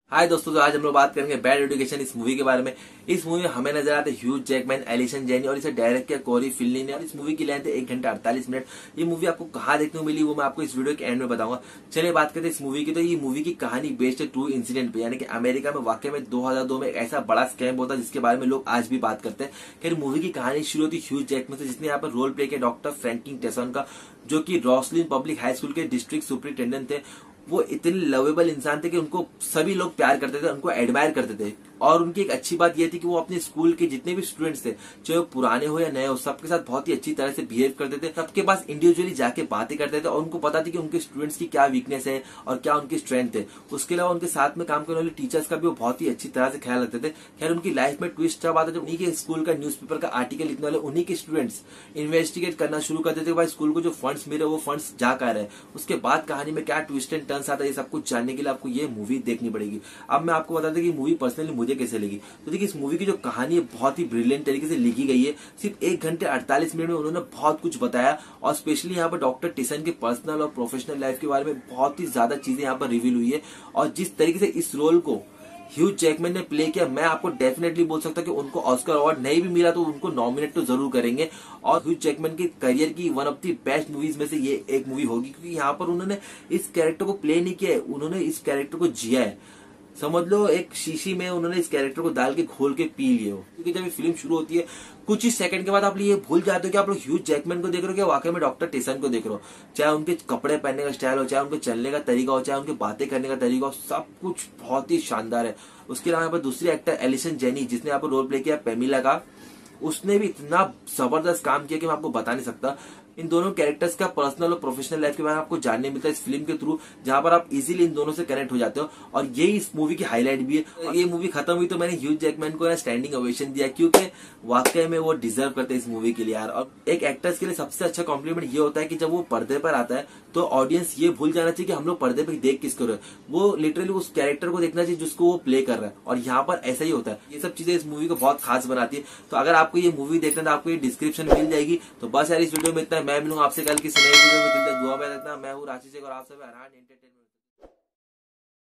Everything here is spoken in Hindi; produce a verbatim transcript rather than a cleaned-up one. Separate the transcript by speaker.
Speaker 1: हाय दोस्तों, तो आज हम लोग बात करेंगे बैड एजुकेशन इस मूवी के बारे में। इस मूवी में हमें नजर आते ह्यूज जैकमैन, एलिसन जेनी और इसे डायरेक्ट किया कोरी फिल्ली ने। और इस मूवी की लेंथ है एक घंटा अड़तालीस मिनट। ये मूवी आपको कहाँ देखने को मिली वो मैं आपको इस वीडियो के एंड में बताऊंगा। चलिए बात करते हैं इस मूवी की। तो ये मूवी की कहानी बेस्ड है ट्रू इंसिडेंट पे, यानी कि अमेरिका में वाकई में दो हजार दो में एक ऐसा बड़ा स्कैम होता है जिसके बारे में लोग आज भी बात करते हैं। खैर मूवी की कहानी शुरू होती ह्यूज जैकमैन से, जिसने यहाँ पर रोल प्ले किया डॉक्टर फ्रैंकलिन टेसन का, जो कि रॉसलिन पब्लिक हाई स्कूल के डिस्ट्रिक्ट सुपरिटेंडेंट थे। वो इतने लवेबल इंसान थे कि उनको सभी लोग प्यार करते थे, उनको एडमायर करते थे। और उनकी एक अच्छी बात यह थी कि वो अपने स्कूल के जितने भी स्टूडेंट्स थे, चाहे वो पुराने हो या नए हो, सबके साथ बहुत ही अच्छी तरह से बिहेव करते थे। सबके पास इंडिविजुअली जाके बातें करते थे और उनको पता थी कि उनके स्टूडेंट्स की क्या वीकनेस है और क्या उनकी स्ट्रेंथ है। उसके अलावा उनके साथ में काम करने वाले टीचर्स का भी वो बहुत ही अच्छी तरह से ख्याल रखते थे। खैर उनकी लाइफ में ट्विस्ट तब आता जब उन्हीं के स्कूल का न्यूज़पेपर का आर्टिकल लिखने वाले उन्हीं के स्टूडेंट्स इन्वेस्टिगेट करना शुरू कर देते। भाई स्कूल को जो फंड्स मिले वो फंड्स जा कर रहे। उसके बाद कहानी में क्या ट्विस्ट एंड टर्न्स आता है, ये सब कुछ जानने के लिए आपको ये मूवी देखनी पड़ेगी। अब मैं आपको बता दूं कि मूवी पर्सनली मुझे कैसे लगी। तो देखिए, इस मूवी की जो कहानी है बहुत ही ब्रिलियंट तरीके से लिखी गई है। सिर्फ एक घंटे अड़तालीस मिनट में उन्होंने बहुत कुछ बताया और स्पेशली यहाँ पर डॉक्टर टिसन के पर्सनल और प्रोफेशनल लाइफ के बारे में बहुत ही ज्यादा चीजें यहाँ पर रिवील हुई है। और जिस तरीके से इस रोल को ह्यूज जैकमैन ने प्ले किया, मैं आपको डेफिनेटली बोल सकता कि उनको ऑस्कर अवार्ड नहीं भी मिला तो उनको नॉमिनेट तो जरूर करेंगे। और ह्यूज जैकमैन के करियर की one of the best movies में से ये एक मूवी होगी, क्योंकि यहाँ पर उन्होंने इस कैरेक्टर को प्ले नहीं किया है, उन्होंने इस कैरेक्टर को जिया है। समझ लो एक शीशी में उन्होंने इस कैरेक्टर को डाल के घोल के पी लिए हो। क्योंकि जब ये फिल्म शुरू होती है कुछ ही सेकंड के बाद आप ये भूल जाते हो कि आप लोग ह्यूज जैकमैन को देख रहे हो, क्या वाकई में डॉक्टर टिसन को देख रहे हो। चाहे उनके कपड़े पहनने का स्टाइल हो, चाहे उनके चलने का तरीका हो, चाहे उनके बातें करने का तरीका हो, सब कुछ बहुत ही शानदार है। उसके अलावा यहाँ पर दूसरी एक्टर एलिसन जेनी, जिसने यहाँ पर रोल प्ले किया पेमिला का, उसने भी इतना जबरदस्त काम किया कि मैं आपको बता नहीं सकता। इन दोनों कैरेक्टर्स का पर्सनल और प्रोफेशनल लाइफ के बारे में आपको जानने मिलता है इस फिल्म के थ्रू, जहां पर आप इजीली इन दोनों से कनेक्ट हो जाते हो। और यही इस मूवी की हाईलाइट भी है। ये मूवी खत्म हुई तो मैंने ह्यूज जैकमैन को स्टैंडिंग ओवेशन दिया, क्योंकि वाकई में वो डिजर्व करते हैं इस मूवी के लिए यार। और एक एक्टर्स के लिए सबसे अच्छा कॉम्प्लीमेंट ये होता है कि जब वो पर्दे पर आता है तो ऑडियंस ये भूल जाना चाहिए कि हम लोग पर्दे पर देख किसको रहे, वो लिटरली उस कैरेक्टर को देखना चाहिए जिसको वो प्ले कर रहा है। और यहाँ पर ऐसा ही होता है। ये सब चीजें इस मूवी को बहुत खास बनाती है। तो अगर आपको ये मूवी देखना है तो आपको ये डिस्क्रिप्शन मिल जाएगी। तो बस यार इस वीडियो में इतना। मैं मिलूंगा आपसे कल किसी नए वीडियो में। दुआ में रखना। मैं हूँ राशि शेख और आप सब एंटरटेनमेंट।